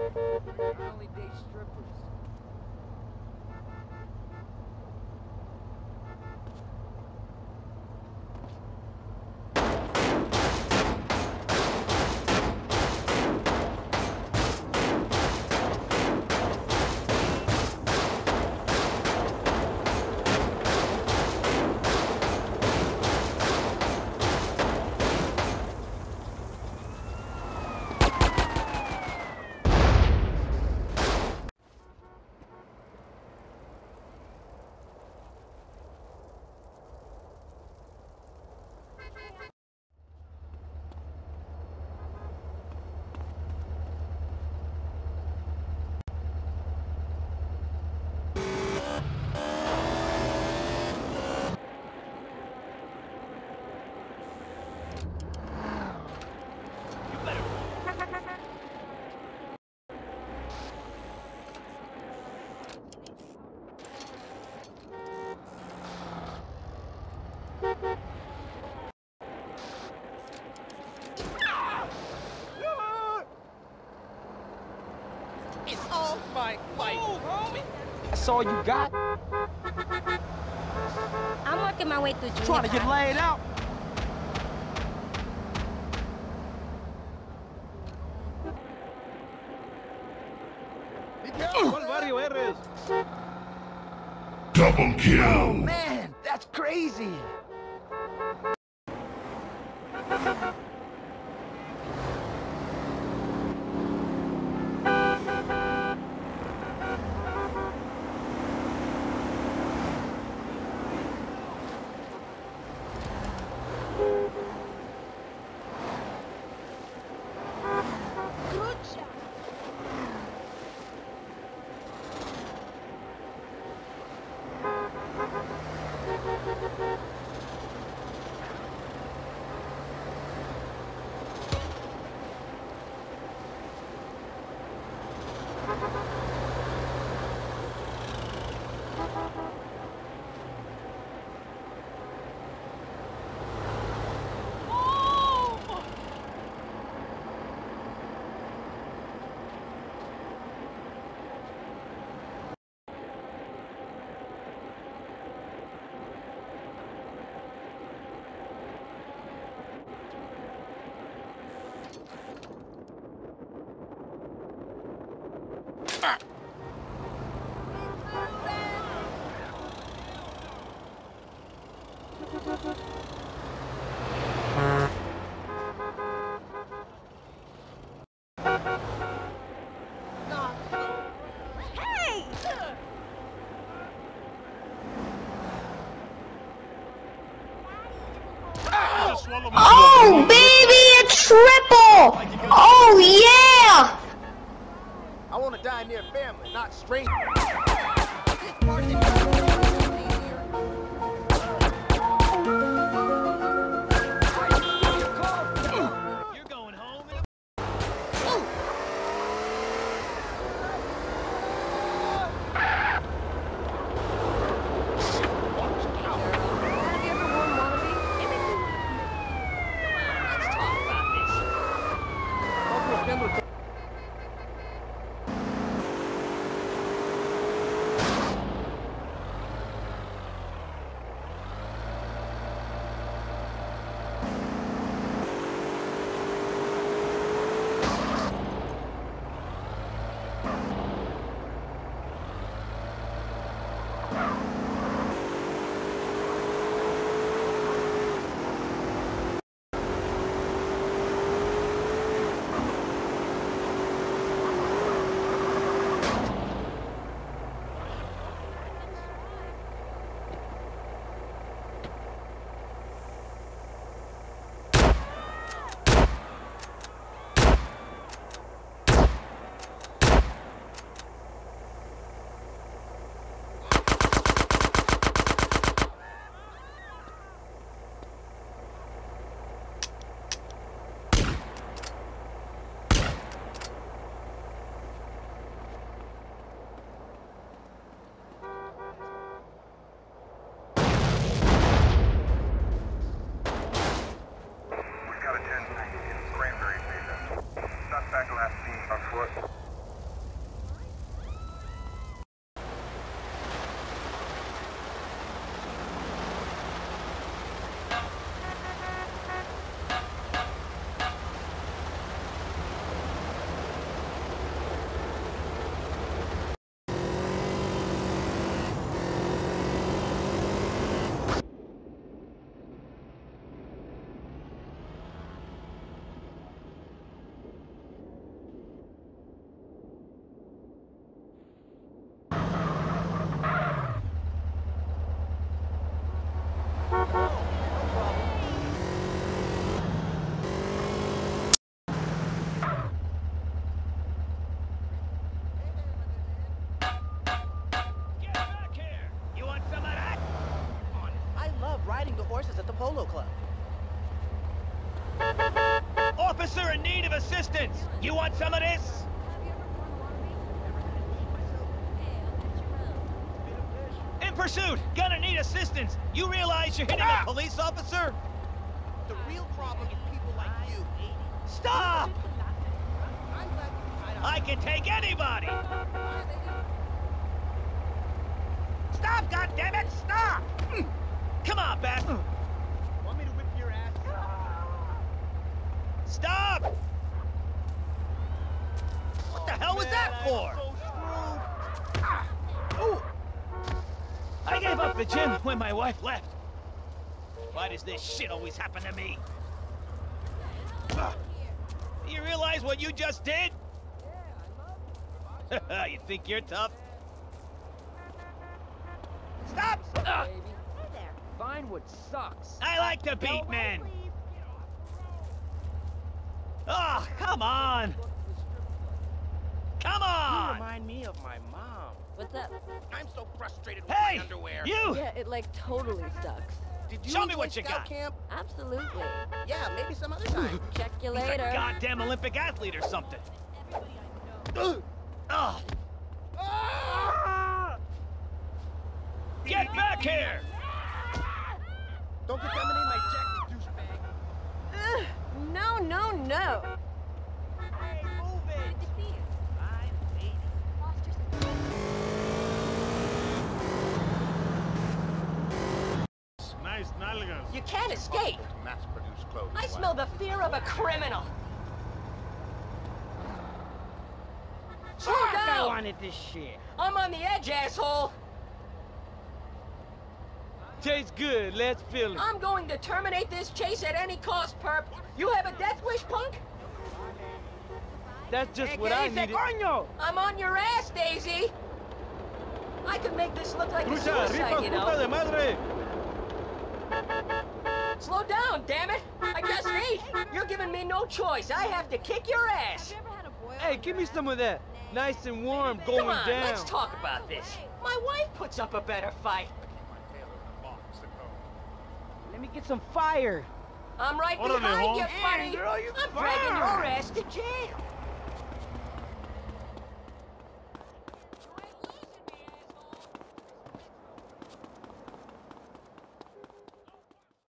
Early day strippers. It's all my life, homie. That's all you got? I'm working my way through junior Trying to get high. laid out? Double kill. Oh man, that's crazy. Oh, baby, a triple! Oh, yeah! I want to die near family, not strangers. You're going home. riding the horses at the polo club. Officer in need of assistance! You want some of this? In pursuit! Gonna need assistance! You realize you're hitting a police officer? The real problem is people like you. Stop! I'm glad you tried out. I can take anybody! Stop, goddammit! Stop! Come on, Beth! Want me to whip your ass? Stop! What the hell was that for? Ooh. I gave up the gym when my wife left. Why does this shit always happen to me? You realize what you just did? You think you're tough? Stop! Vinewood sucks. I like to beat men. Oh, come on! Come You on! remind me of my mom. What's up? I'm so frustrated with Hey! my underwear. You! Yeah, it like totally sucks. Did you Show me enjoy what you Scout got. Camp? Absolutely. Yeah, maybe some other time. Check you He's a later. goddamn Olympic athlete or something. Ugh. Oh. Get back here! Don't contaminate my jacket, douchebag. Ugh, no, no, no. Hey, move it! Nice nalgas. You can't escape. Mass-produced clothes. I smell the fear of a criminal. Slow I down! wanted this shit. I'm on the edge, asshole. Tastes good. Let's feel it. I'm going to terminate this chase at any cost, perp. You have a death wish, punk? That's just what I needed. I'm on your ass, Daisy. I could make this look like a suicide, you know. madre. Slow down, damn it! I just ate. You're giving me no choice. I have to kick your ass. Hey, give me some of that. Nice and warm, going Come on, down. let's talk about this. My wife puts up a better fight. Let me get some fire. I'm right Orale, behind you, Holmes. buddy. Girl, you I'm dragging your ass to jail.